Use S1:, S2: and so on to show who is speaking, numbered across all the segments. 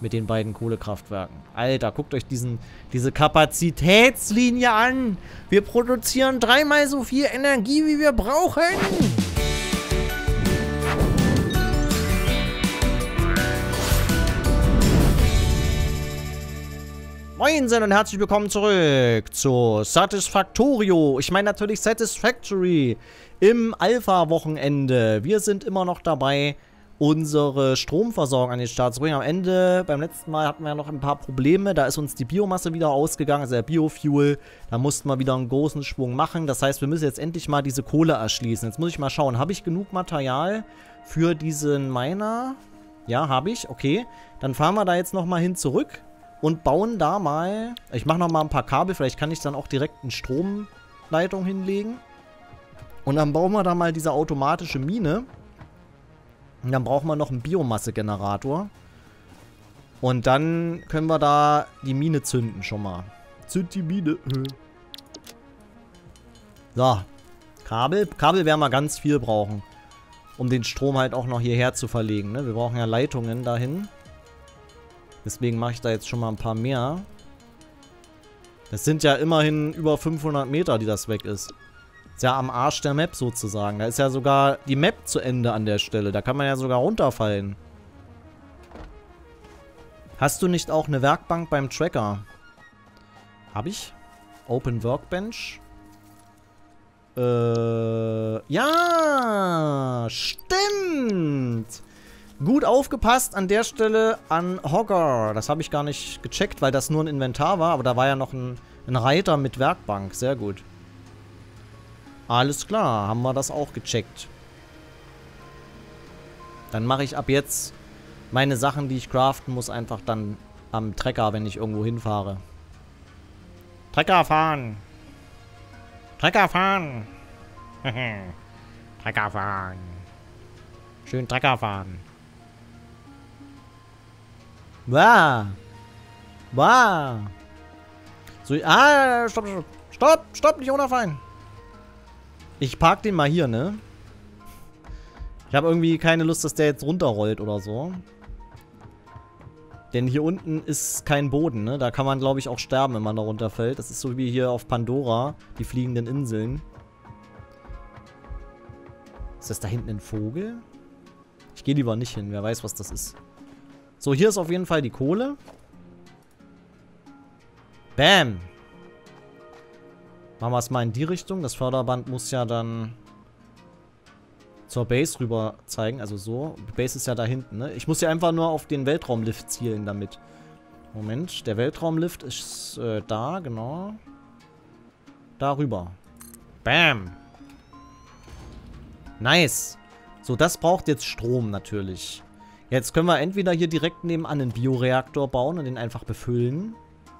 S1: Mit den beiden Kohlekraftwerken. Alter, guckt euch diese Kapazitätslinie an. Wir produzieren 3-mal so viel Energie, wie wir brauchen. Moinsen und herzlich willkommen zurück zu Satisfactorio. Ich meine natürlich Satisfactory im Alpha-Wochenende. Wir sind immer noch dabei, unsere Stromversorgung an den Start zu bringen. Am Ende, beim letzten Mal hatten wir ja noch ein paar Probleme. Da ist uns die Biomasse wieder ausgegangen, also der Biofuel. Da mussten wir wieder einen großen Schwung machen. Das heißt, wir müssen jetzt endlich mal diese Kohle erschließen. Jetzt muss ich mal schauen, habe ich genug Material für diesen Miner? Ja, habe ich. Okay. Dann fahren wir da jetzt nochmal hin zurück und bauen da mal... Ich mache nochmal ein paar Kabel. Vielleicht kann ich dann auch direkt eine Stromleitung hinlegen. Und dann bauen wir da mal diese automatische Mine. Und dann brauchen wir noch einen Biomassegenerator. Und dann können wir da die Mine zünden schon mal. Zünd die Mine. So. Kabel. Kabel werden wir ganz viel brauchen. Um den Strom halt auch noch hierher zu verlegen. Ne? Wir brauchen ja Leitungen dahin. Deswegen mache ich da jetzt schon mal ein paar mehr. Das sind ja immerhin über 500 Meter, die das weg ist. Ist ja am Arsch der Map sozusagen. Da ist ja sogar die Map zu Ende an der Stelle. Da kann man ja sogar runterfallen. Hast du nicht auch eine Werkbank beim Tracker? Hab ich? Open Workbench? Ja, stimmt. Gut aufgepasst an der Stelle an Hogger. Das habe ich gar nicht gecheckt, weil das nur ein Inventar war. Aber da war ja noch ein Reiter mit Werkbank. Sehr gut. Alles klar, haben wir das auch gecheckt. Dann mache ich ab jetzt meine Sachen, die ich craften muss, einfach dann am Trecker, wenn ich irgendwo hinfahre. Trecker fahren! Trecker fahren! Trecker fahren! Schön Trecker fahren! Wow! Wow! So, stopp, nicht runterfallen! Ich park den mal hier, ne? Ich habe irgendwie keine Lust, dass der jetzt runterrollt oder so. Denn hier unten ist kein Boden, ne? Da kann man, glaube ich, auch sterben, wenn man da runterfällt. Das ist so wie hier auf Pandora, die fliegenden Inseln. Ist das da hinten ein Vogel? Ich gehe lieber nicht hin, wer weiß, was das ist. So, hier ist auf jeden Fall die Kohle. Bam! Machen wir es mal in die Richtung. Das Förderband muss ja dann zur Base rüber zeigen. Also so. Die Base ist ja da hinten, ne? Ich muss ja einfach nur auf den Weltraumlift zielen damit. Moment. Der Weltraumlift ist da, genau. Darüber. Bam. Nice. So, das braucht jetzt Strom natürlich. Jetzt können wir entweder hier direkt nebenan einen Bioreaktor bauen und den einfach befüllen.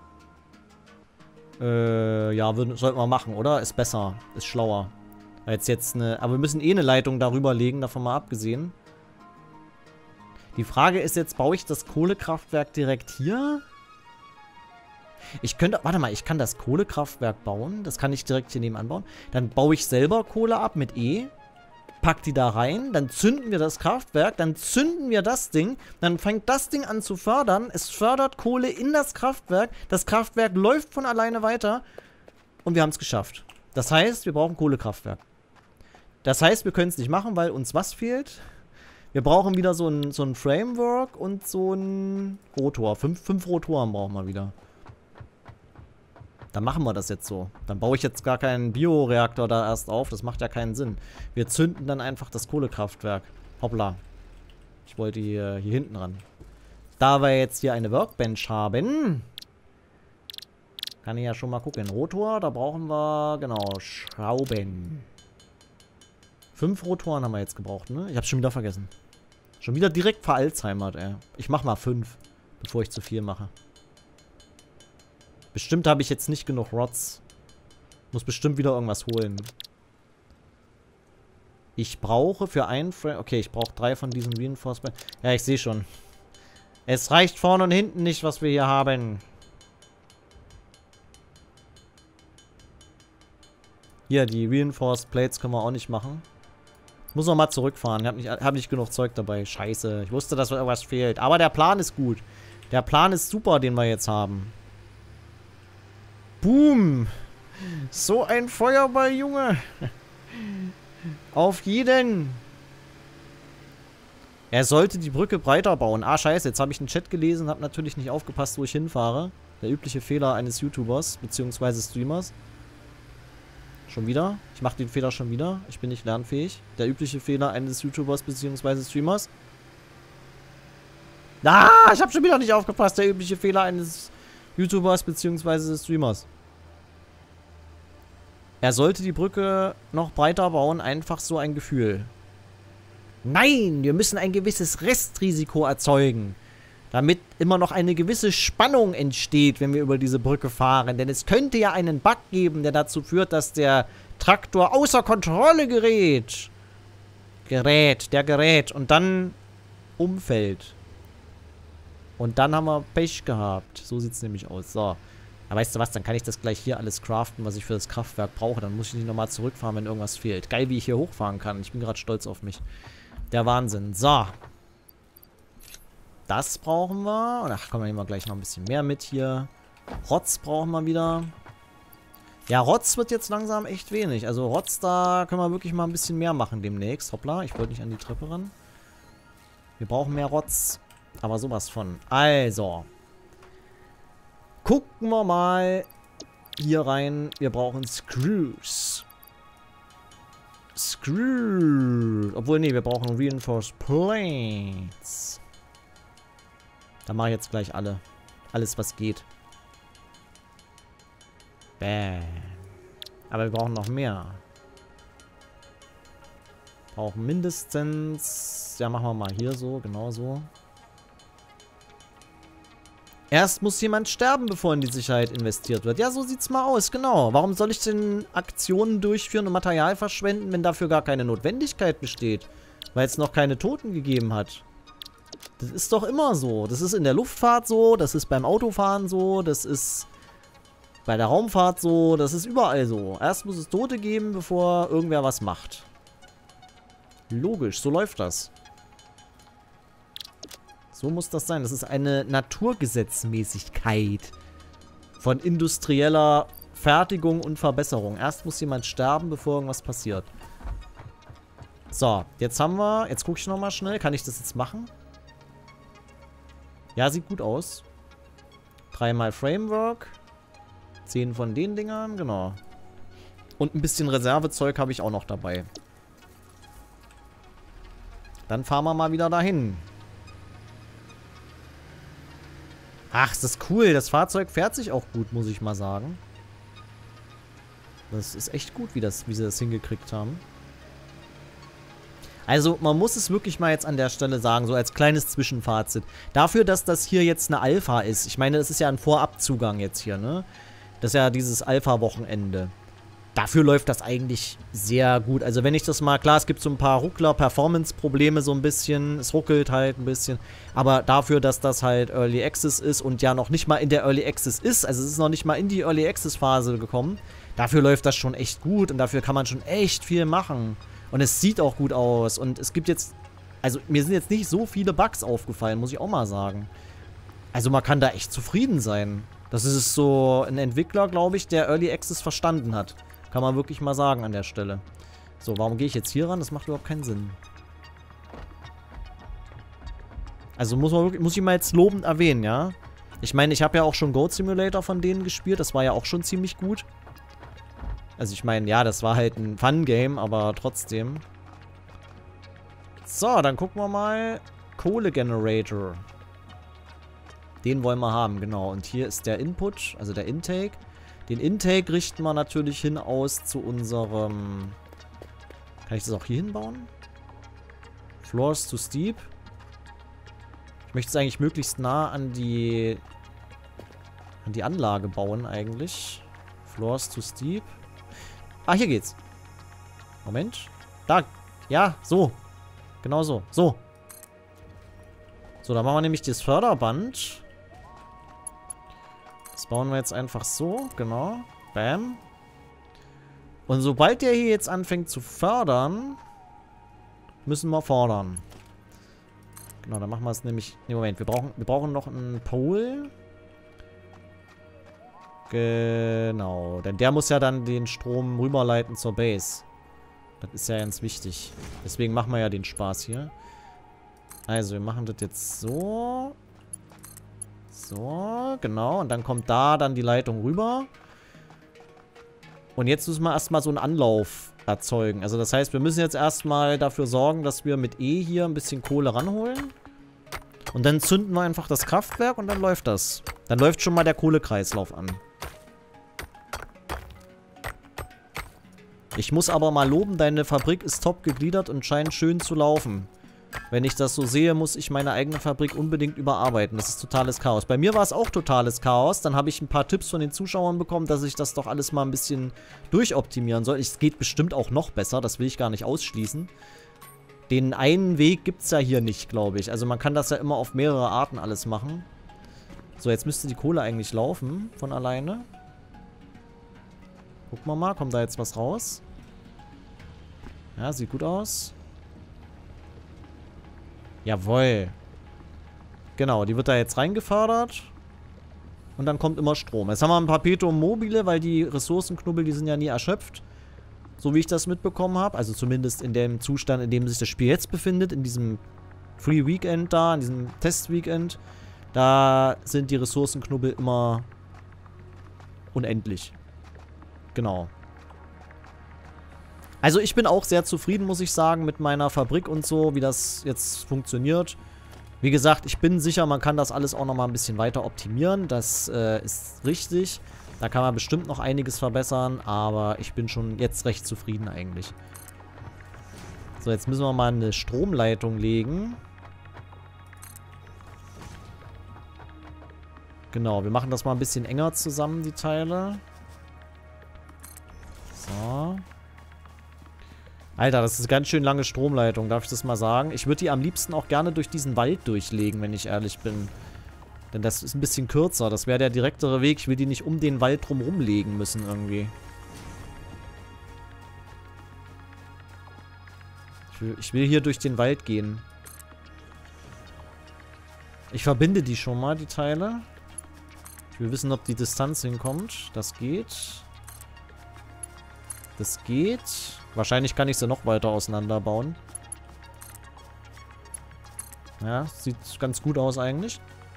S1: Ja, sollten wir machen, oder? Ist besser. Ist schlauer. Als jetzt eine... Aber wir müssen eh eine Leitung darüber legen, davon mal abgesehen. Die Frage ist jetzt, baue ich das Kohlekraftwerk direkt hier? Ich könnte... Warte mal, ich kann das Kohlekraftwerk bauen. Das kann ich direkt hier nebenan bauen. Dann baue ich selber Kohle ab mit E. Pack die da rein, dann zünden wir das Kraftwerk, dann zünden wir das Ding, dann fängt das Ding an zu fördern, es fördert Kohle in das Kraftwerk läuft von alleine weiter und wir haben es geschafft. Das heißt, wir brauchen Kohlekraftwerk. Das heißt, wir können es nicht machen, weil uns was fehlt? Wir brauchen wieder so ein Framework und so ein Rotor. Fünf Rotoren brauchen wir wieder. Dann machen wir das jetzt so. Dann baue ich jetzt gar keinen Bioreaktor da erst auf. Das macht ja keinen Sinn. Wir zünden dann einfach das Kohlekraftwerk. Hoppla. Ich wollte hier hinten ran. Da wir jetzt hier eine Workbench haben, kann ich ja schon mal gucken. Rotor, da brauchen wir, genau, Schrauben. 5 Rotoren haben wir jetzt gebraucht, ne? Ich hab's schon wieder vergessen. Schon wieder direkt veralzheimert, ey. Ich mach mal 5, bevor ich zu viel mache. Bestimmt habe ich jetzt nicht genug Rods. Muss bestimmt wieder irgendwas holen. Ich brauche für einen Frame... Okay, ich brauche 3 von diesen Reinforcement... Ja, ich sehe schon. Es reicht vorne und hinten nicht, was wir hier haben. Hier, die Reinforced Plates können wir auch nicht machen. Muss noch mal zurückfahren. Hab nicht genug Zeug dabei. Scheiße. Ich wusste, dass irgendwas fehlt. Aber der Plan ist gut. Der Plan ist super, den wir jetzt haben. Boom. So ein Feuerball, Junge. Auf jeden. Er sollte die Brücke breiter bauen. Ah, scheiße. Jetzt habe ich einen Chat gelesen und habe natürlich nicht aufgepasst, wo ich hinfahre. Der übliche Fehler eines YouTubers, beziehungsweise Streamers. Schon wieder? Ich mache den Fehler schon wieder. Ich bin nicht lernfähig. Der übliche Fehler eines YouTubers, beziehungsweise Streamers. Ah, ich habe schon wieder nicht aufgepasst. Der übliche Fehler eines YouTubers, beziehungsweise Streamers. Er sollte die Brücke noch breiter bauen. Einfach so ein Gefühl. Nein, wir müssen ein gewisses Restrisiko erzeugen. Damit immer noch eine gewisse Spannung entsteht, wenn wir über diese Brücke fahren. Denn es könnte ja einen Bug geben, der dazu führt, dass der Traktor außer Kontrolle gerät. Der gerät und dann umfällt. Und dann haben wir Pech gehabt. So sieht es nämlich aus. So. Aber weißt du was, dann kann ich das gleich hier alles craften, was ich für das Kraftwerk brauche. Dann muss ich nicht nochmal zurückfahren, wenn irgendwas fehlt. Geil, wie ich hier hochfahren kann. Ich bin gerade stolz auf mich. Der Wahnsinn. So. Das brauchen wir. Ach komm, dann nehmen wir gleich noch ein bisschen mehr mit hier. Rotz brauchen wir wieder. Ja, Rotz wird jetzt langsam echt wenig. Also Rotz, da können wir wirklich mal ein bisschen mehr machen demnächst. Hoppla, ich wollte nicht an die Treppe ran. Wir brauchen mehr Rotz. Aber sowas von. Also. Gucken wir mal hier rein. Wir brauchen Screws. Obwohl, nee, wir brauchen Reinforced Plates. Da mache ich jetzt gleich alle. Alles, was geht. Bam. Aber wir brauchen noch mehr. Brauchen mindestens... Ja, machen wir mal hier so, genau so. Erst muss jemand sterben, bevor in die Sicherheit investiert wird. Ja, so sieht's mal aus, genau. Warum soll ich denn Aktionen durchführen und Material verschwenden, wenn dafür gar keine Notwendigkeit besteht? Weil es noch keine Toten gegeben hat. Das ist doch immer so. Das ist in der Luftfahrt so, das ist beim Autofahren so, das ist bei der Raumfahrt so, das ist überall so. Erst muss es Tote geben, bevor irgendwer was macht. Logisch, so läuft das. So muss das sein. Das ist eine Naturgesetzmäßigkeit von industrieller Fertigung und Verbesserung. Erst muss jemand sterben, bevor irgendwas passiert. So, jetzt haben wir... Jetzt gucke ich nochmal schnell. Kann ich das jetzt machen? Ja, sieht gut aus. 3-mal Framework. 10 von den Dingern, genau. Und ein bisschen Reservezeug habe ich auch noch dabei. Dann fahren wir mal wieder dahin. Ach, ist das cool. Das Fahrzeug fährt sich auch gut, muss ich mal sagen. Das ist echt gut, wie sie das hingekriegt haben. Also, man muss es wirklich mal jetzt an der Stelle sagen, so als kleines Zwischenfazit. Dafür, dass das hier jetzt eine Alpha ist. Ich meine, es ist ja ein Vorabzugang jetzt hier, ne? Das ist ja dieses Alpha-Wochenende. Dafür läuft das eigentlich sehr gut. Also wenn ich das mal, klar, es gibt so ein paar Ruckler, Performance-Probleme so ein bisschen. Es ruckelt halt ein bisschen. Aber dafür, dass das halt Early Access ist und ja noch nicht mal in der Early Access ist, also es ist noch nicht mal in die Early Access-Phase gekommen, dafür läuft das schon echt gut und dafür kann man schon echt viel machen. Und es sieht auch gut aus. Und es gibt jetzt, also mir sind jetzt nicht so viele Bugs aufgefallen, muss ich auch mal sagen. Also man kann da echt zufrieden sein. Das ist so ein Entwickler, glaube ich, der Early Access verstanden hat. Kann man wirklich mal sagen an der Stelle. So, warum gehe ich jetzt hier ran? Das macht überhaupt keinen Sinn. Also muss ich mal jetzt lobend erwähnen, ja? Ich meine, ich habe ja auch schon Goat Simulator von denen gespielt. Das war ja auch schon ziemlich gut. Also ich meine, ja, das war halt ein Fun-Game, aber trotzdem. So, dann gucken wir mal. Kohle-Generator. Den wollen wir haben, genau. Und hier ist der Input, also der Intake. Den Intake richten wir natürlich hin aus zu unserem... Kann ich das auch hier hinbauen? Floors too steep. Ich möchte es eigentlich möglichst nah an die Anlage bauen eigentlich. Floors too steep. Ah, hier geht's. Moment. Da. Ja, so. Genau so. So. So, dann machen wir nämlich das Förderband. Das bauen wir jetzt einfach so. Genau. Bam. Und sobald der hier jetzt anfängt zu fördern, müssen wir fordern. Genau, dann machen wir es nämlich... Ne, Moment, wir brauchen noch einen Pole. Genau, denn der muss ja dann den Strom rüberleiten zur Base. Das ist ja ganz wichtig. Deswegen machen wir ja den Spaß hier. Also, wir machen das jetzt so. So, genau. Und dann kommt da dann die Leitung rüber. Und jetzt müssen wir erstmal so einen Anlauf erzeugen. Also das heißt, wir müssen jetzt erstmal dafür sorgen, dass wir mit E hier ein bisschen Kohle ranholen. Und dann zünden wir einfach das Kraftwerk und dann läuft das. Dann läuft schon mal der Kohlekreislauf an. Ich muss aber mal loben, deine Fabrik ist top gegliedert und scheint schön zu laufen. Wenn ich das so sehe, muss ich meine eigene Fabrik unbedingt überarbeiten. Das ist totales Chaos. Bei mir war es auch totales Chaos. Dann habe ich ein paar Tipps von den Zuschauern bekommen, dass ich das doch alles mal ein bisschen durchoptimieren soll. Es geht bestimmt auch noch besser. Das will ich gar nicht ausschließen. Den einen Weg gibt es ja hier nicht, glaube ich. Also man kann das ja immer auf mehrere Arten alles machen. So, jetzt müsste die Kohle eigentlich laufen von alleine. Gucken wir mal, kommt da jetzt was raus? Ja, sieht gut aus. Jawohl. Genau, die wird da jetzt reingefördert. Und dann kommt immer Strom. Jetzt haben wir ein Perpetuum mobile, weil die Ressourcenknubbel, die sind ja nie erschöpft. So wie ich das mitbekommen habe. Also zumindest in dem Zustand, in dem sich das Spiel jetzt befindet. In diesem Free Weekend da, in diesem Test Weekend. Da sind die Ressourcenknubbel immer unendlich. Genau. Also ich bin auch sehr zufrieden, muss ich sagen, mit meiner Fabrik und so, wie das jetzt funktioniert. Wie gesagt, ich bin sicher, man kann das alles auch nochmal ein bisschen weiter optimieren. Das ist richtig. Da kann man bestimmt noch einiges verbessern, aber ich bin schon jetzt recht zufrieden eigentlich. So, jetzt müssen wir mal eine Stromleitung legen. Genau, wir machen das mal ein bisschen enger zusammen, die Teile. So. Alter, das ist eine ganz schön lange Stromleitung, darf ich das mal sagen? Ich würde die am liebsten auch gerne durch diesen Wald durchlegen, wenn ich ehrlich bin. Denn das ist ein bisschen kürzer. Das wäre der direktere Weg. Ich will die nicht um den Wald drumherum legen müssen irgendwie. Ich will hier durch den Wald gehen. Ich verbinde die schon mal, die Teile. Ich will wissen, ob die Distanz hinkommt. Das geht. Das geht. Wahrscheinlich kann ich sie noch weiter auseinanderbauen. Ja, sieht ganz gut aus eigentlich.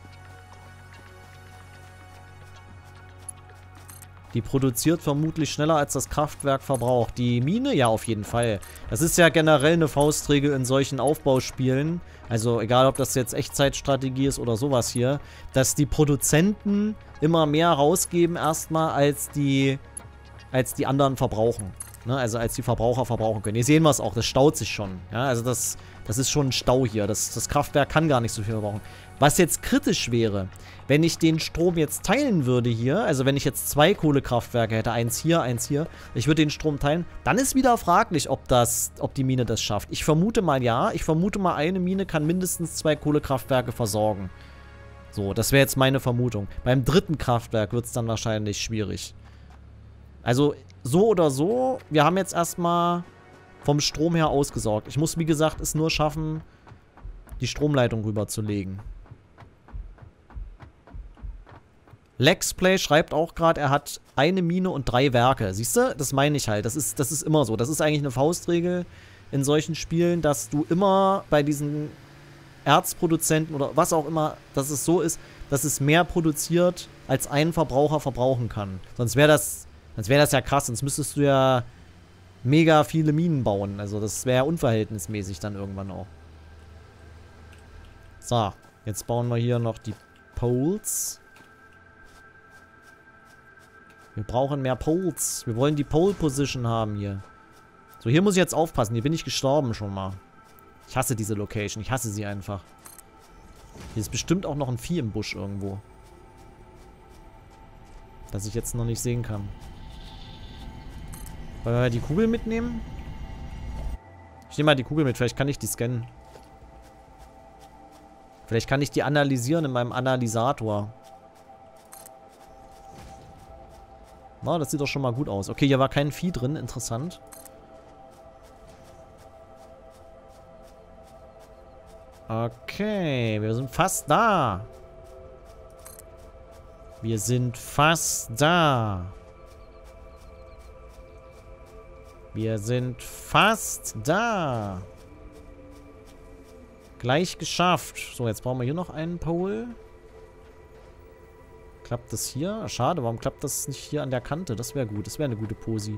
S1: Die produziert vermutlich schneller, als das Kraftwerk verbraucht. Die Mine? Ja, auf jeden Fall. Das ist ja generell eine Faustregel in solchen Aufbauspielen. Also egal, ob das jetzt Echtzeitstrategie ist oder sowas hier. Dass die Produzenten immer mehr rausgeben erstmal, als die anderen verbrauchen. Ne? Also als die Verbraucher verbrauchen können. Hier sehen wir es auch, das staut sich schon. Ja, also das ist schon ein Stau hier. Das Kraftwerk kann gar nicht so viel verbrauchen. Was jetzt kritisch wäre, wenn ich den Strom jetzt teilen würde hier, also wenn ich jetzt 2 Kohlekraftwerke hätte, eins hier, ich würde den Strom teilen, dann ist wieder fraglich, ob die Mine das schafft. Ich vermute mal ja. Ich vermute mal, eine Mine kann mindestens 2 Kohlekraftwerke versorgen. So, das wäre jetzt meine Vermutung. Beim dritten Kraftwerk wird es dann wahrscheinlich schwierig. Also, so oder so, wir haben jetzt erstmal vom Strom her ausgesorgt. Ich muss, wie gesagt, es nur schaffen, die Stromleitung rüberzulegen. Lexplay schreibt auch gerade, er hat eine Mine und 3 Werke. Siehst du? Das meine ich halt. Das ist immer so. Das ist eigentlich eine Faustregel in solchen Spielen, dass du immer bei diesen Erzproduzenten oder was auch immer, dass es so ist, dass es mehr produziert, als ein Verbraucher verbrauchen kann. Sonst wäre das ja krass. Sonst müsstest du ja mega viele Minen bauen. Also das wäre ja unverhältnismäßig dann irgendwann auch. So, jetzt bauen wir hier noch die Poles. Wir brauchen mehr Poles. Wir wollen die Pole Position haben hier. So, hier muss ich jetzt aufpassen. Hier bin ich gestorben schon mal. Ich hasse diese Location. Ich hasse sie einfach. Hier ist bestimmt auch noch ein Vieh im Busch irgendwo. Das ich jetzt noch nicht sehen kann. Wollen wir die Kugel mitnehmen? Ich nehme mal die Kugel mit. Vielleicht kann ich die scannen. Vielleicht kann ich die analysieren in meinem Analysator. Na, das sieht doch schon mal gut aus. Okay, hier war kein Vieh drin. Interessant. Okay, wir sind fast da. Wir sind fast da. Wir sind fast da. Gleich geschafft. So, jetzt brauchen wir hier noch einen Pole. Klappt das hier? Schade, warum klappt das nicht hier an der Kante? Das wäre gut. Das wäre eine gute Posi.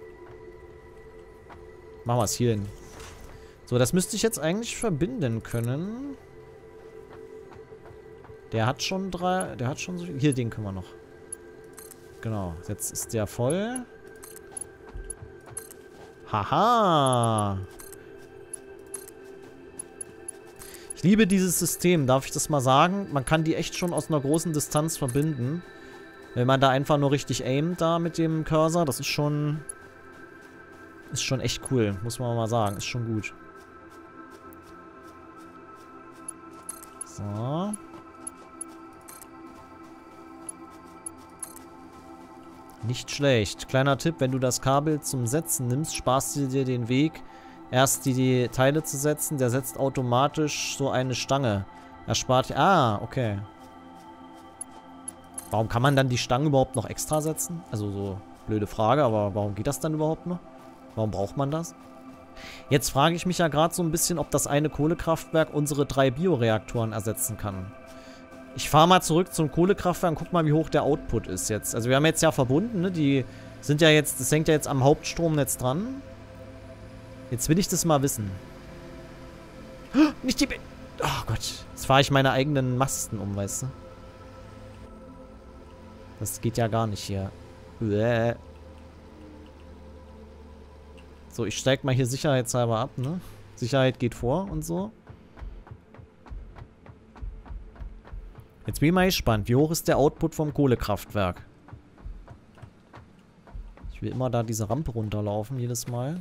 S1: Machen wir es hier hin. So, das müsste ich jetzt eigentlich verbinden können. Der hat schon drei... Der hat schon so... Hier, den können wir noch. Genau. Jetzt ist der voll. Haha. Ich liebe dieses System, darf ich das mal sagen? Man kann die echt schon aus einer großen Distanz verbinden. Wenn man da einfach nur richtig aimt da mit dem Cursor, das ist schon... Ist schon echt cool, muss man mal sagen. Ist schon gut. So. Nicht schlecht. Kleiner Tipp, wenn du das Kabel zum Setzen nimmst, sparst du dir den Weg, erst die Teile zu setzen. Der setzt automatisch so eine Stange. Er spart... Ah, okay. Warum kann man dann die Stangen überhaupt noch extra setzen? Also so, blöde Frage, aber warum geht das dann überhaupt noch? Warum braucht man das? Jetzt frage ich mich ja gerade so ein bisschen, ob das eine Kohlekraftwerk unsere 3 Bioreaktoren ersetzen kann. Ich fahre mal zurück zum Kohlekraftwerk und guck mal, wie hoch der Output ist jetzt. Also wir haben jetzt ja verbunden, ne? Die sind ja jetzt, das hängt ja jetzt am Hauptstromnetz dran. Jetzt will ich das mal wissen. Nicht die... Oh Gott. Jetzt fahre ich meine eigenen Masten um, weißt du? Das geht ja gar nicht hier. Bäh. So, ich steig mal hier sicherheitshalber ab, ne? Sicherheit geht vor und so. Jetzt bin ich mal gespannt. Wie hoch ist der Output vom Kohlekraftwerk? Ich will immer da diese Rampe runterlaufen, jedes Mal.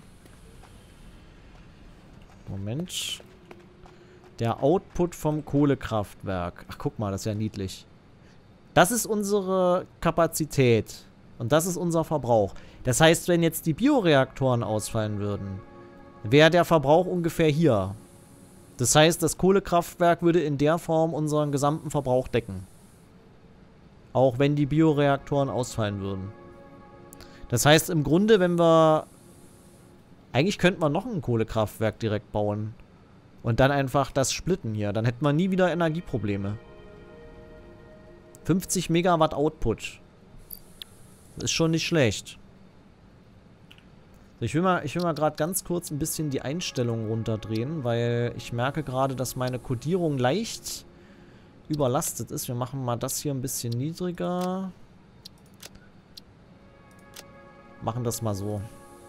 S1: Moment. Der Output vom Kohlekraftwerk. Ach, guck mal, das ist ja niedlich. Das ist unsere Kapazität. Und das ist unser Verbrauch. Das heißt, wenn jetzt die Bioreaktoren ausfallen würden, wäre der Verbrauch ungefähr hier. Das heißt, das Kohlekraftwerk würde in der Form unseren gesamten Verbrauch decken. Auch wenn die Bioreaktoren ausfallen würden. Das heißt, im Grunde, wenn wir... Eigentlich könnten wir noch ein Kohlekraftwerk direkt bauen. Und dann einfach das splitten hier. Dann hätten wir nie wieder Energieprobleme. 50 Megawatt Output. Das ist schon nicht schlecht. Ich will mal gerade ganz kurz ein bisschen die Einstellungen runterdrehen, weil ich merke gerade, dass meine Codierung leicht überlastet ist. Wir machen mal das hier ein bisschen niedriger. Machen das mal so.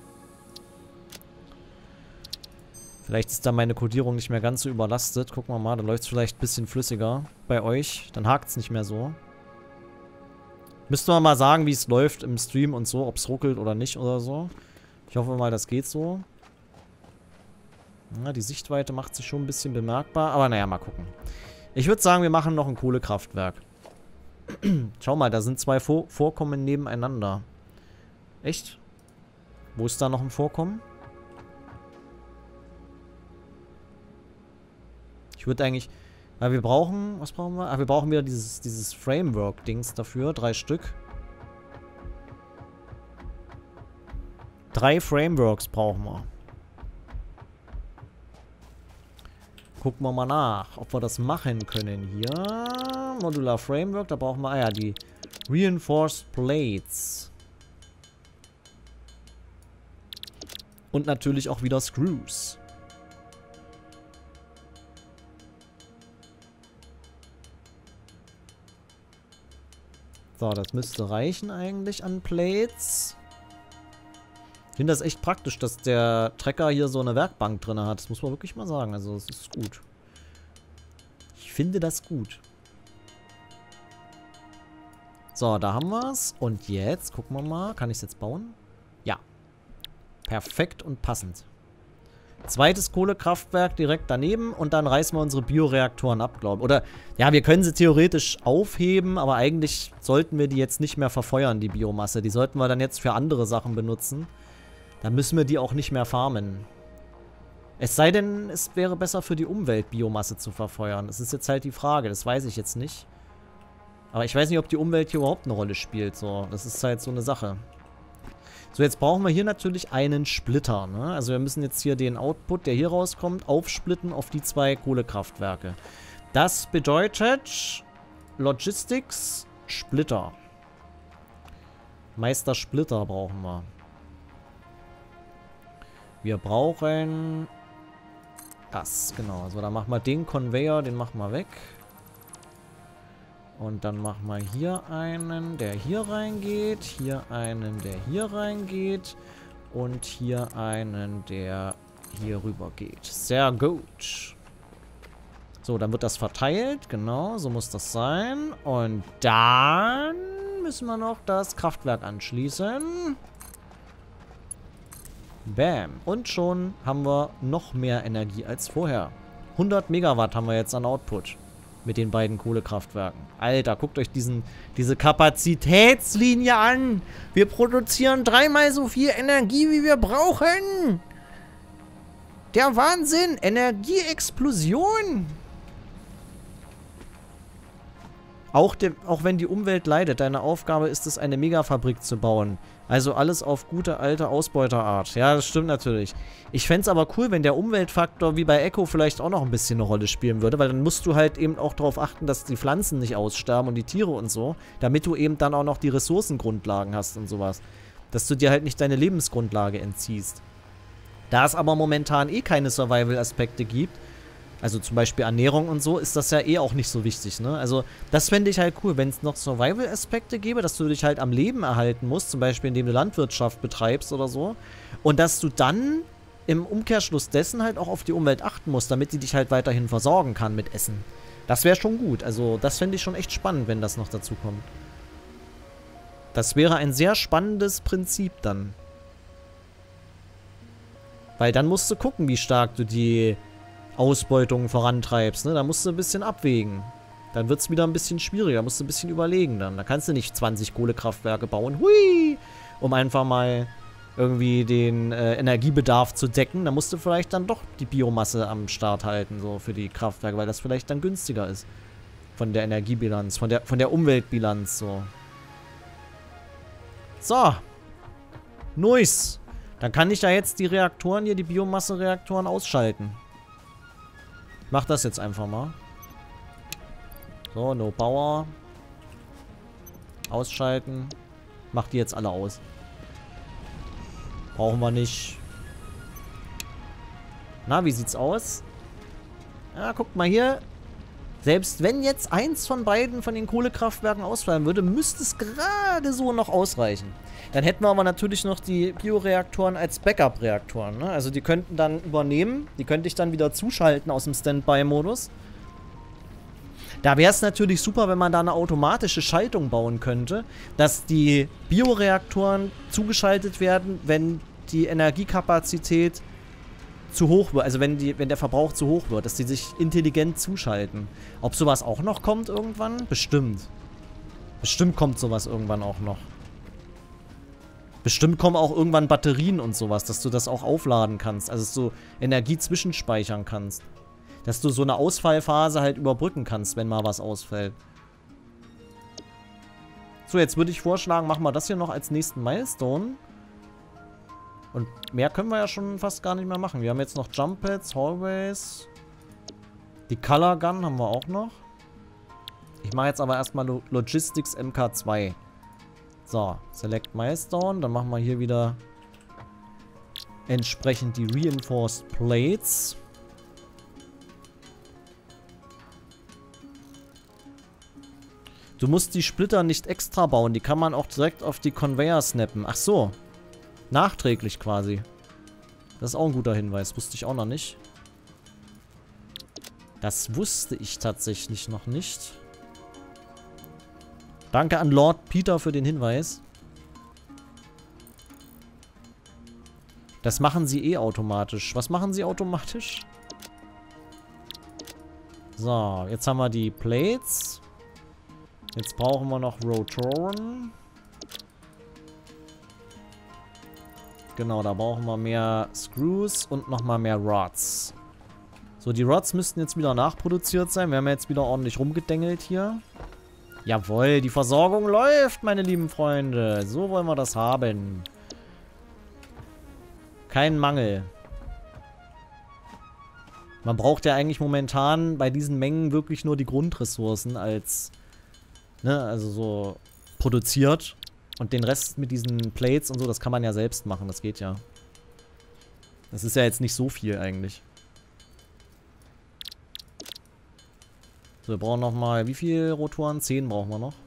S1: Vielleicht ist da meine Codierung nicht mehr ganz so überlastet. Gucken wir mal, dann läuft es vielleicht ein bisschen flüssiger bei euch. Dann hakt es nicht mehr so. Müssten wir mal sagen, wie es läuft im Stream und so, ob es ruckelt oder nicht oder so. Ich hoffe mal, das geht so. Ja, die Sichtweite macht sich schon ein bisschen bemerkbar. Aber naja, mal gucken. Ich würde sagen, wir machen noch ein Kohlekraftwerk. Schau mal, da sind 2 Vorkommen nebeneinander. Echt? Wo ist da noch ein Vorkommen? Ich würde eigentlich... Weil wir brauchen... Was brauchen wir? Ah, wir brauchen wieder dieses Framework-Dings dafür. 3 Stück. 3 Frameworks brauchen wir. Gucken wir mal nach, ob wir das machen können hier. Modular Framework, da brauchen wir... Ah ja, die Reinforced Plates. Und natürlich auch wieder Screws. So, das müsste reichen eigentlich an Plates. Ich finde das echt praktisch, dass der Trecker hier so eine Werkbank drin hat. Das muss man wirklich mal sagen. Also, das ist gut. Ich finde das gut. So, da haben wir es. Und jetzt, gucken wir mal. Kann ich es jetzt bauen? Ja. Perfekt und passend. Zweites Kohlekraftwerk direkt daneben. Und dann reißen wir unsere Bioreaktoren ab, glaube ich. Oder, ja, wir können sie theoretisch aufheben. Aber eigentlich sollten wir die jetzt nicht mehr verfeuern, die Biomasse. Die sollten wir dann jetzt für andere Sachen benutzen. Dann müssen wir die auch nicht mehr farmen. Es sei denn, es wäre besser für die Umwelt, Biomasse zu verfeuern. Das ist jetzt halt die Frage. Das weiß ich jetzt nicht. Aber ich weiß nicht, ob die Umwelt hier überhaupt eine Rolle spielt. So, das ist halt so eine Sache. So, jetzt brauchen wir hier natürlich einen Splitter, ne? Also wir müssen jetzt hier den Output, der hier rauskommt, aufsplitten auf die 2 Kohlekraftwerke. Das bedeutet Logistics Splitter. Meister Splitter brauchen wir. Wir brauchen das, genau. Also dann machen wir den Conveyor, den machen wir weg. Und dann machen wir hier einen, der hier reingeht. Hier einen, der hier reingeht. Und hier einen, der hier rüber geht. Sehr gut. So, dann wird das verteilt. Genau, so muss das sein. Und dann müssen wir noch das Kraftwerk anschließen. Bam. Und schon haben wir noch mehr Energie als vorher. 100 Megawatt haben wir jetzt an Output. Mit den beiden Kohlekraftwerken. Alter, guckt euch diese Kapazitätslinie an. Wir produzieren 3-mal so viel Energie, wie wir brauchen. Der Wahnsinn. Energieexplosion. Auch wenn die Umwelt leidet, deine Aufgabe ist es, eine Megafabrik zu bauen. Also alles auf gute alte Ausbeuterart. Ja, das stimmt natürlich. Ich fände es aber cool, wenn der Umweltfaktor wie bei Echo vielleicht auch noch ein bisschen eine Rolle spielen würde, weil dann musst du halt eben auch darauf achten, dass die Pflanzen nicht aussterben und die Tiere und so, damit du eben dann auch noch die Ressourcengrundlagen hast und sowas. Dass du dir halt nicht deine Lebensgrundlage entziehst. Da es aber momentan eh keine Survival-Aspekte gibt, also zum Beispiel Ernährung und so, ist das ja eh auch nicht so wichtig, ne? Also das fände ich halt cool, wenn es noch Survival-Aspekte gäbe, dass du dich halt am Leben erhalten musst, zum Beispiel indem du Landwirtschaft betreibst oder so. Und dass du dann im Umkehrschluss dessen halt auch auf die Umwelt achten musst, damit die dich halt weiterhin versorgen kann mit Essen. Das wäre schon gut. Also das fände ich schon echt spannend, wenn das noch dazu kommt. Das wäre ein sehr spannendes Prinzip dann. Weil dann musst du gucken, wie stark du die Ausbeutung vorantreibst, ne? Da musst du ein bisschen abwägen. Dann wird es wieder ein bisschen schwieriger, musst du ein bisschen überlegen dann. Da kannst du nicht 20 Kohlekraftwerke bauen, hui, um einfach mal irgendwie den Energiebedarf zu decken. Da musst du vielleicht dann doch die Biomasse am Start halten, so für die Kraftwerke, weil das vielleicht dann günstiger ist. Von der Energiebilanz, von der Umweltbilanz, so. So. Nice. Dann kann ich ja jetzt die Reaktoren hier, die Biomasse-Reaktoren ausschalten. Ich mach das jetzt einfach mal. So, no power. Ausschalten. Mach die jetzt alle aus. Brauchen wir nicht. Na, wie sieht's aus? Ja, guckt mal hier. Selbst wenn jetzt eins von beiden von den Kohlekraftwerken ausfallen würde, müsste es gerade so noch ausreichen. Dann hätten wir aber natürlich noch die Bioreaktoren als Backup-Reaktoren, ne? Also die könnten dann übernehmen. Die könnte ich dann wieder zuschalten aus dem Standby-Modus. Da wäre es natürlich super, wenn man da eine automatische Schaltung bauen könnte, dass die Bioreaktoren zugeschaltet werden, wenn die Energiekapazität zu hoch wird, also wenn der Verbrauch zu hoch wird, dass die sich intelligent zuschalten. Ob sowas auch noch kommt irgendwann? Bestimmt. Bestimmt kommt sowas irgendwann auch noch. Bestimmt kommen auch irgendwann Batterien und sowas, dass du das auch aufladen kannst, also dass du Energie zwischenspeichern kannst. Dass du so eine Ausfallphase halt überbrücken kannst, wenn mal was ausfällt. So, jetzt würde ich vorschlagen, machen wir das hier noch als nächsten Milestone. Und mehr können wir ja schon fast gar nicht mehr machen. Wir haben jetzt noch Jump Pads, Hallways. Die Color Gun haben wir auch noch. Ich mache jetzt aber erstmal Logistics MK2. So, Select Milestone. Dann machen wir hier wieder entsprechend die Reinforced Plates. Du musst die Splitter nicht extra bauen. Die kann man auch direkt auf die Conveyor snappen. Ach so. Nachträglich quasi. Das ist auch ein guter Hinweis. Wusste ich auch noch nicht. Das wusste ich tatsächlich noch nicht. Danke an Lord Peter für den Hinweis. Das machen sie eh automatisch. Was machen sie automatisch? So, jetzt haben wir die Plates. Jetzt brauchen wir noch Rotoren. Genau, da brauchen wir mehr Screws und nochmal mehr Rods. So, die Rods müssten jetzt wieder nachproduziert sein. Wir haben jetzt wieder ordentlich rumgedengelt hier. Jawohl, die Versorgung läuft, meine lieben Freunde. So wollen wir das haben. Kein Mangel. Man braucht ja eigentlich momentan bei diesen Mengen wirklich nur die Grundressourcen als, ne, also so produziert. Und den Rest mit diesen Plates und so, das kann man ja selbst machen. Das geht ja. Das ist ja jetzt nicht so viel eigentlich. So, wir brauchen nochmal, wie viele Rotoren? 10 brauchen wir noch.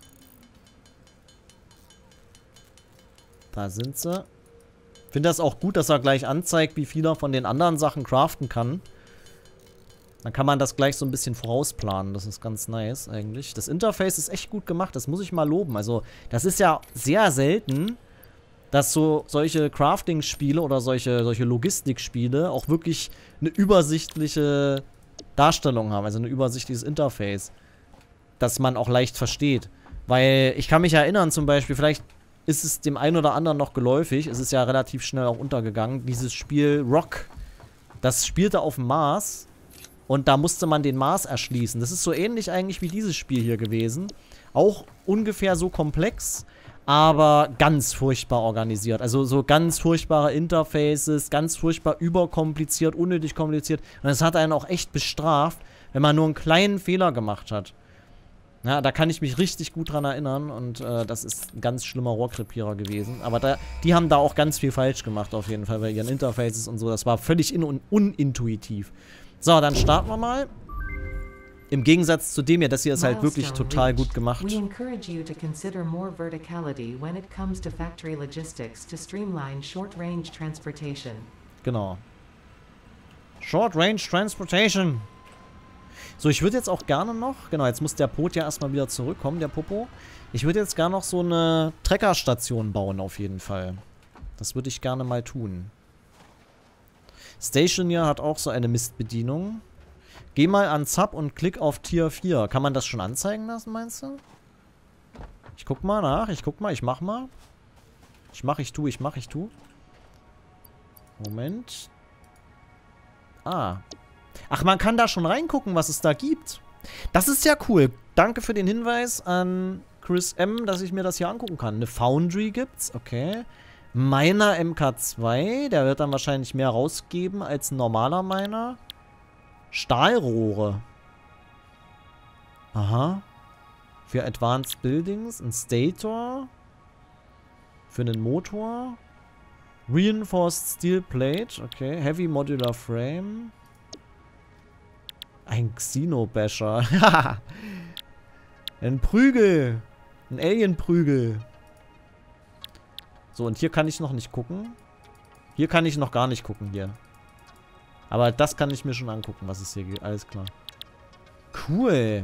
S1: Da sind sie. Ich finde das auch gut, dass er gleich anzeigt, wie viel er von den anderen Sachen craften kann. Dann kann man das gleich so ein bisschen vorausplanen. Das ist ganz nice eigentlich. Das Interface ist echt gut gemacht. Das muss ich mal loben. Also, das ist ja sehr selten, dass so solche Crafting-Spiele oder solche Logistik-Spiele auch wirklich eine übersichtliche Darstellung haben. Also ein übersichtliches Interface. Das man auch leicht versteht. Weil ich kann mich erinnern zum Beispiel, vielleicht ist es dem einen oder anderen noch geläufig. Es ist ja relativ schnell auch untergegangen. Dieses Spiel Rock. Das spielte auf dem Mars. Und da musste man den Mars erschließen. Das ist so ähnlich eigentlich wie dieses Spiel hier gewesen. Auch ungefähr so komplex, aber ganz furchtbar organisiert. Also so ganz furchtbare Interfaces, ganz furchtbar überkompliziert, unnötig kompliziert. Und es hat einen auch echt bestraft, wenn man nur einen kleinen Fehler gemacht hat. Ja, da kann ich mich richtig gut dran erinnern. Und das ist ein ganz schlimmer Rohrkrepierer gewesen. Aber die haben da auch ganz viel falsch gemacht auf jeden Fall bei ihren Interfaces und so. Das war völlig unintuitiv. So, dann starten wir mal. Im Gegensatz zu dem hier, das hier ist halt wirklich total gut gemacht. We encourage you to consider more verticality when it comes to factory logistics to streamline short-range transportation. Genau. Short-range transportation. So, ich würde jetzt auch gerne noch, genau, jetzt muss der Pot ja erstmal wieder zurückkommen, der Popo. Ich würde jetzt gerne noch so eine Treckerstation bauen auf jeden Fall. Das würde ich gerne mal tun. Stationeer hat auch so eine Mistbedienung. Geh mal an Sub und klick auf Tier 4. Kann man das schon anzeigen lassen, meinst du? Ich guck mal nach, ich mach mal. Ich tu. Moment. Ah. Ach, man kann da schon reingucken, was es da gibt. Das ist ja cool. Danke für den Hinweis an Chris M., dass ich mir das hier angucken kann. Eine Foundry gibt's, okay. Miner MK2, der wird dann wahrscheinlich mehr rausgeben als ein normaler Miner. Stahlrohre. Aha. Für Advanced Buildings. Ein Stator. Für einen Motor. Reinforced Steel Plate. Okay. Heavy Modular Frame. Ein Xenobasher. Ein Prügel. Ein Alien-Prügel. So, und hier kann ich noch nicht gucken. Hier kann ich noch gar nicht gucken, hier. Aber das kann ich mir schon angucken, was es hier gibt. Alles klar. Cool.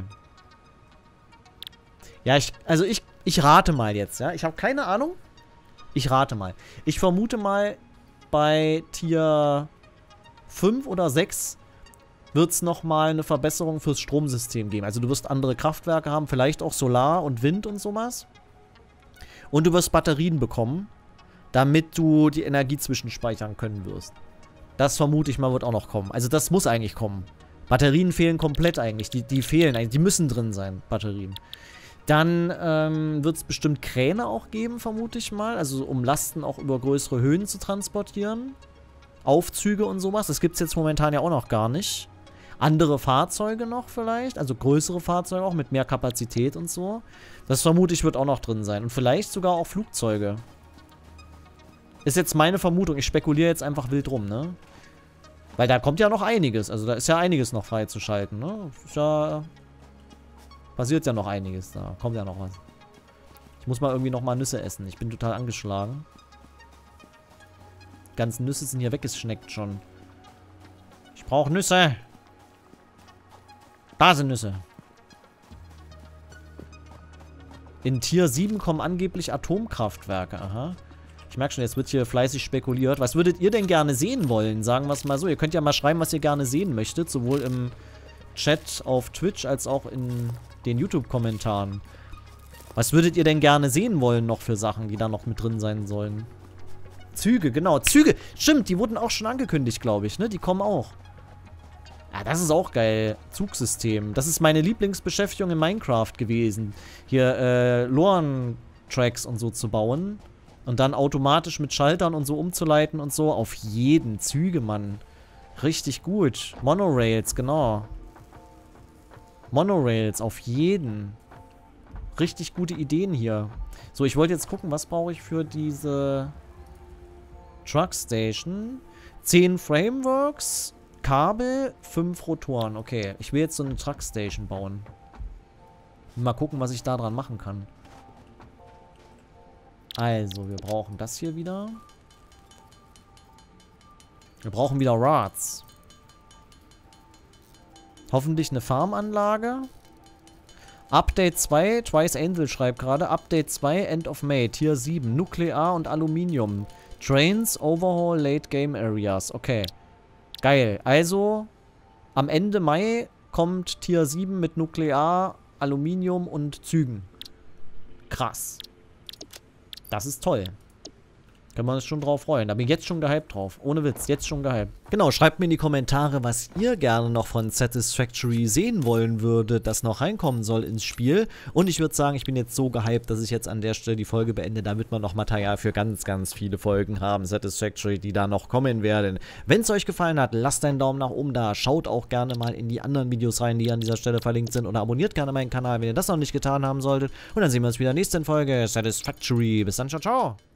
S1: Ja, ich rate mal jetzt, ja. Ich habe keine Ahnung. Ich rate mal. Ich vermute mal, bei Tier 5 oder 6 wird es nochmal eine Verbesserung fürs Stromsystem geben. Also du wirst andere Kraftwerke haben, vielleicht auch Solar und Wind und sowas. Und du wirst Batterien bekommen, damit du die Energie zwischenspeichern können wirst. Das vermute ich mal wird auch noch kommen. Also das muss eigentlich kommen. Batterien fehlen komplett eigentlich. Die fehlen eigentlich. Die müssen drin sein, Batterien. Dann wird es bestimmt Kräne auch geben, vermute ich mal. Also um Lasten auch über größere Höhen zu transportieren. Aufzüge und sowas. Das gibt es jetzt momentan ja auch noch gar nicht. Andere Fahrzeuge noch vielleicht. Also größere Fahrzeuge auch mit mehr Kapazität und so. Das vermute ich wird auch noch drin sein. Und vielleicht sogar auch Flugzeuge. Ist jetzt meine Vermutung. Ich spekuliere jetzt einfach wild rum, ne? Weil da kommt ja noch einiges. Also da ist ja einiges noch freizuschalten, ne? Ist ja... Passiert ja noch einiges da. Kommt ja noch was. Ich muss mal irgendwie noch mal Nüsse essen. Ich bin total angeschlagen. Die ganzen Nüsse sind hier weggeschneckt schon. Ich brauche Nüsse. Da sind Nüsse. In Tier 7 kommen angeblich Atomkraftwerke. Aha. Ich merke schon, jetzt wird hier fleißig spekuliert. Was würdet ihr denn gerne sehen wollen? Sagen wir es mal so. Ihr könnt ja mal schreiben, was ihr gerne sehen möchtet. Sowohl im Chat auf Twitch als auch in den YouTube-Kommentaren. Was würdet ihr denn gerne sehen wollen noch für Sachen, die da noch mit drin sein sollen? Züge, genau. Züge, stimmt, die wurden auch schon angekündigt, glaube ich, ne? Die kommen auch. Ja, das ist auch geil. Zugsystem. Das ist meine Lieblingsbeschäftigung in Minecraft gewesen. Hier, Loren-Tracks und so zu bauen. Und dann automatisch mit Schaltern und so umzuleiten und so. Auf jeden. Züge, Mann. Richtig gut. Monorails, genau. Monorails, auf jeden. Richtig gute Ideen hier. So, ich wollte jetzt gucken, was brauche ich für diese Truckstation. 10 Frameworks, Kabel, 5 Rotoren. Okay, ich will jetzt so eine Truckstation bauen. Mal gucken, was ich da dran machen kann. Also, wir brauchen das hier wieder. Wir brauchen wieder Rods. Hoffentlich eine Farmanlage. Update 2, Twice Angel schreibt gerade. Update 2, End of May, Tier 7. Nuklear und Aluminium. Trains, Overhaul, Late Game Areas. Okay. Geil. Also, am Ende Mai kommt Tier 7 mit Nuklear, Aluminium und Zügen. Krass. Das ist toll. Können wir uns schon drauf freuen. Da bin ich jetzt schon gehypt drauf. Ohne Witz, jetzt schon gehypt. Genau, schreibt mir in die Kommentare, was ihr gerne noch von Satisfactory sehen wollen würdet, das noch reinkommen soll ins Spiel. Und ich würde sagen, ich bin jetzt so gehypt, dass ich jetzt an der Stelle die Folge beende, damit wir noch Material für ganz, ganz viele Folgen haben, Satisfactory, die da noch kommen werden. Wenn es euch gefallen hat, lasst einen Daumen nach oben da. Schaut auch gerne mal in die anderen Videos rein, die an dieser Stelle verlinkt sind. Oder abonniert gerne meinen Kanal, wenn ihr das noch nicht getan haben solltet. Und dann sehen wir uns wieder in der nächsten Folge Satisfactory. Bis dann, ciao, ciao.